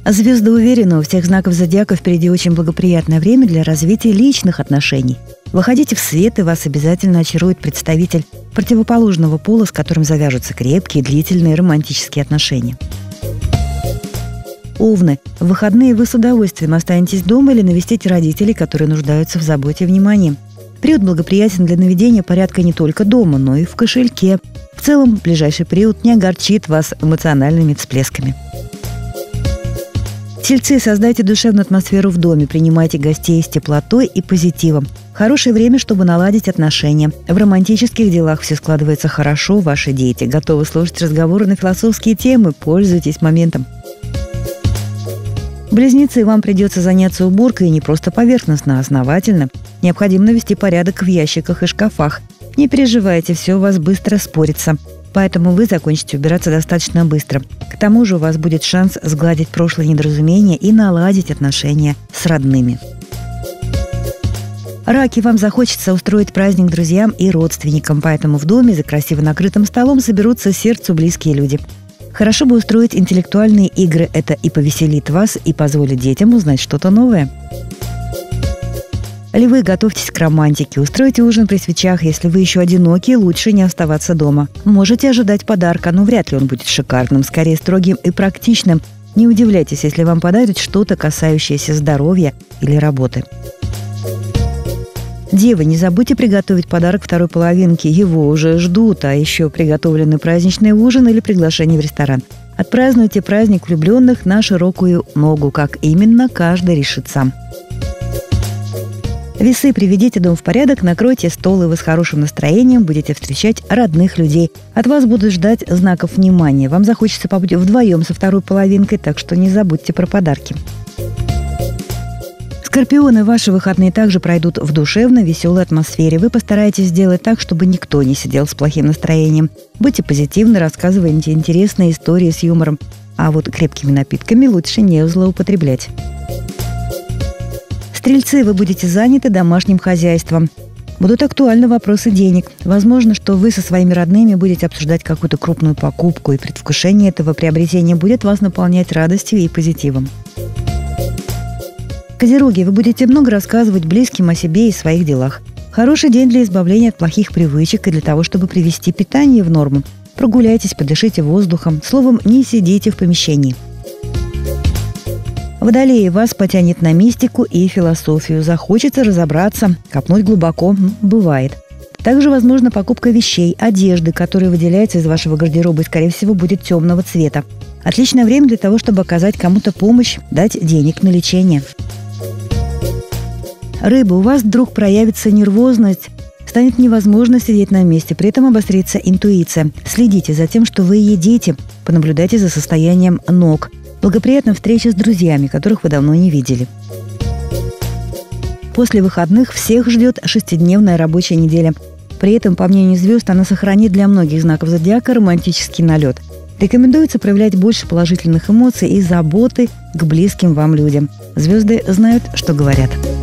Звезды уверены, у всех знаков зодиака впереди очень благоприятное время для развития личных отношений. Выходите в свет, и вас обязательно очарует представитель противоположного пола, с которым завяжутся крепкие, длительные романтические отношения. Овны. В выходные вы с удовольствием останетесь дома или навестите родителей, которые нуждаются в заботе и внимании. Период благоприятен для наведения порядка не только дома, но и в кошельке. В целом, ближайший период не огорчит вас эмоциональными всплесками. Тельцы, создайте душевную атмосферу в доме, принимайте гостей с теплотой и позитивом. Хорошее время, чтобы наладить отношения. В романтических делах все складывается хорошо, ваши дети готовы слушать разговоры на философские темы, пользуйтесь моментом. Близнецы, вам придется заняться уборкой не просто поверхностно, а основательно. Необходимо навести порядок в ящиках и шкафах. Не переживайте, все у вас быстро спорится. Поэтому вы закончите убираться достаточно быстро. К тому же у вас будет шанс сгладить прошлые недоразумения и наладить отношения с родными. Раки, вам захочется устроить праздник друзьям и родственникам, поэтому в доме за красиво накрытым столом соберутся сердцу близкие люди. Хорошо бы устроить интеллектуальные игры, это и повеселит вас, и позволит детям узнать что-то новое. Львы, готовьтесь к романтике, устройте ужин при свечах. Если вы еще одиноки, лучше не оставаться дома. Можете ожидать подарка, но вряд ли он будет шикарным, скорее строгим и практичным. Не удивляйтесь, если вам подарят что-то, касающееся здоровья или работы. Девы, не забудьте приготовить подарок второй половинке. Его уже ждут, а еще приготовленный праздничный ужин или приглашение в ресторан. Отпразднуйте праздник влюбленных на широкую ногу, как именно каждый решит сам. Весы, приведите дом в порядок, накройте стол, и вы с хорошим настроением будете встречать родных людей. От вас будут ждать знаков внимания. Вам захочется побыть вдвоем со второй половинкой, так что не забудьте про подарки. Скорпионы, ваши выходные также пройдут в душевной, веселой атмосфере. Вы постараетесь сделать так, чтобы никто не сидел с плохим настроением. Будьте позитивны, рассказывайте интересные истории с юмором. А вот крепкими напитками лучше не злоупотреблять. Стрельцы, вы будете заняты домашним хозяйством. Будут актуальны вопросы денег. Возможно, что вы со своими родными будете обсуждать какую-то крупную покупку, и предвкушение этого приобретения будет вас наполнять радостью и позитивом. Козероги, вы будете много рассказывать близким о себе и своих делах. Хороший день для избавления от плохих привычек и для того, чтобы привести питание в норму. Прогуляйтесь, подышите воздухом. Словом, не сидите в помещении. Водолеи, вас потянет на мистику и философию. Захочется разобраться, копнуть глубоко. Бывает. Также возможна покупка вещей, одежды, которая выделяется из вашего гардероба и, скорее всего, будет темного цвета. Отличное время для того, чтобы оказать кому-то помощь, дать денег на лечение. Рыбы, у вас вдруг проявится нервозность, станет невозможно сидеть на месте, при этом обострится интуиция. Следите за тем, что вы едите, понаблюдайте за состоянием ног. Благоприятна встреча с друзьями, которых вы давно не видели. После выходных всех ждет 6-дневная рабочая неделя. При этом, по мнению звезд, она сохранит для многих знаков зодиака романтический налет. Рекомендуется проявлять больше положительных эмоций и заботы к близким вам людям. Звезды знают, что говорят.